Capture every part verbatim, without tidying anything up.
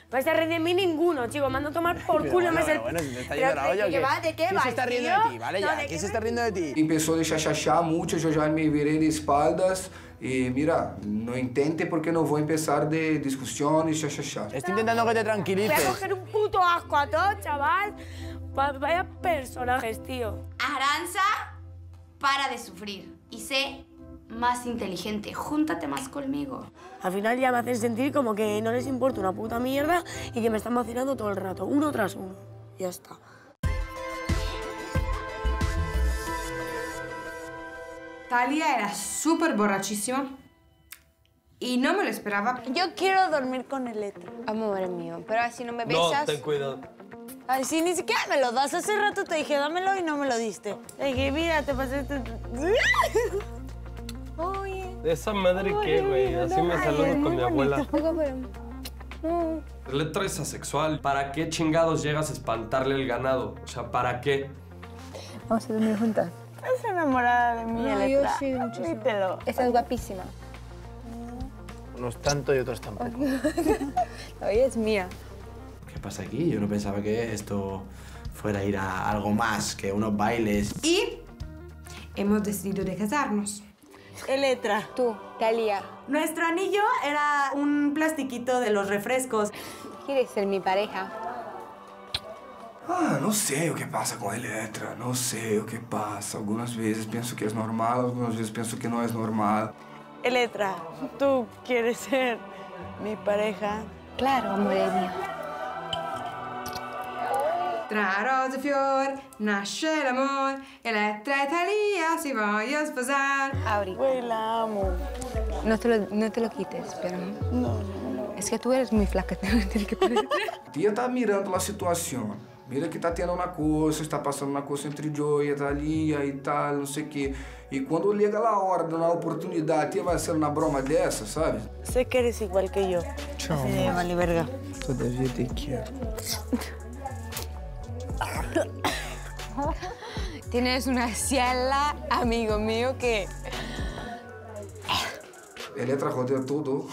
vais a reír de mí ninguno, chicos. Mando a tomar por culo. Bueno, me bueno, bueno, si te está yendo la olla, ¿o qué? Va, ¿de qué ¿Quién va, se está riendo tío? de ti? Vale, No, ya. ¿de ¿Quién qué se está riendo de ti? Empezó a chachachar mucho, yo ya me viré de espaldas y mira, no intente porque no voy a empezar de discusión y chachachar. Estoy intentando que te Voy a tranquilices. coger un puto asco a todos, chaval. Va- Vaya personajes, tío. Aranza, para de sufrir y sé más inteligente. Júntate más conmigo. Al final ya me hacen sentir como que no les importa una puta mierda y que me están vacilando todo el rato, uno tras uno. Ya está. Talia era súper borrachísima y no me lo esperaba. Yo quiero dormir con Eletra. Amor mío, pero así no me No, besas. ten cuidado. Ay, sí, ni siquiera me lo das. Hace rato te dije, dámelo y no me lo diste. Le dije, mira, te pasaste... Oye. ¿De esa madre qué, güey? Así me saludo con mi abuela. Oiga, pero... No. Letra es asexual. ¿Para qué chingados llegas a espantarle el ganado? O sea, ¿para qué? Vamos a dormir juntas. Estás enamorada de mí, No, yo Eletra. sí, muchísimo. Dítelo. Estás guapísima. Unos tanto y otros tampoco. Hoy es mía. ¿Qué pasa aquí? Yo no pensaba que esto fuera a ir a algo más que unos bailes. Y hemos decidido de casarnos. Eletra. Tú, Talia, Nuestro anillo era un plastiquito de los refrescos. ¿quieres ser mi pareja? Ah, não sei o que passa com a Eletra, não sei o que passa. Algumas vezes penso que é normal, algumas vezes penso que não é normal. Eletra, ¿tú quieres ser mi pareja? Claro, amor mío. Tra rose e fior nasce l'amor, Elettra e Talia si vogliono sposare. Auri, Güey, la amo. no te, lo, no te lo quites, pero... No, no, no. Es que tú eres muy flaca, tienes que poner... Tia tá mirando a situação. Mira que tá tendo uma coisa, está passando uma coisa entre Joey e Thalia e tal, não sei o quê. E quando chega a hora de uma oportunidade, a tia vai ser uma broma dessa, sabe? Sé que eres igual que yo. Chao, Así de vale verga. Todavía te quiero. Tienes una ciela, amigo mío, que... Eletra rodeia tudo.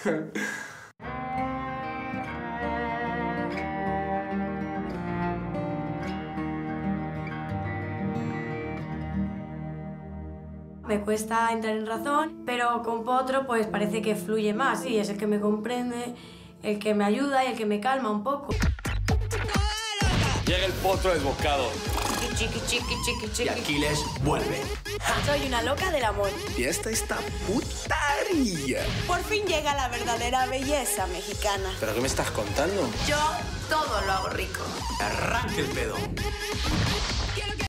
Me cuesta entrar en razón, pero con Potro pues parece que fluye más y es el que me comprende, el que me ayuda y el que me calma un poco. Llega el potro desbocado. Chiqui, chiqui, chiqui, Y chiqui. Aquiles vuelve. Soy una loca del amor. Y esta está putaría. Por fin llega la verdadera belleza mexicana. ¿Pero qué me estás contando? Yo todo lo hago rico. Arranque el pedo.